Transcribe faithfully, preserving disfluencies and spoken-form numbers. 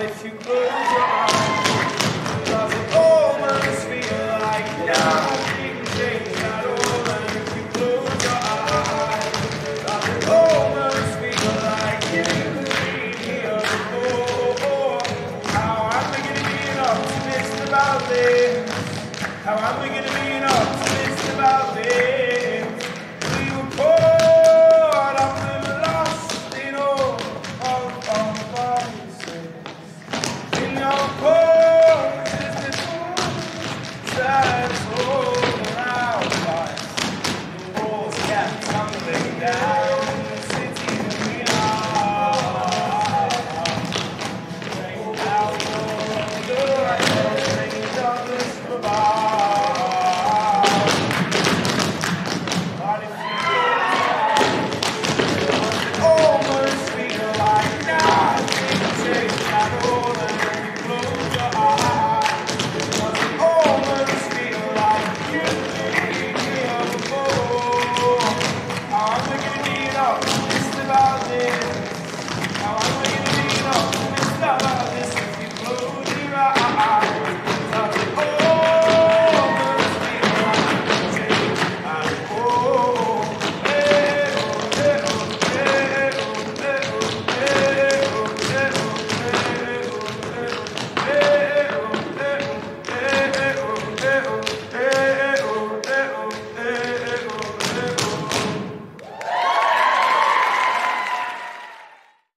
But if you close your eyes, does it almost feel like nothing changed at all? And if you close your eyes, does it almost feel like you've been here before? How am I going to be an optimist about this? How am I going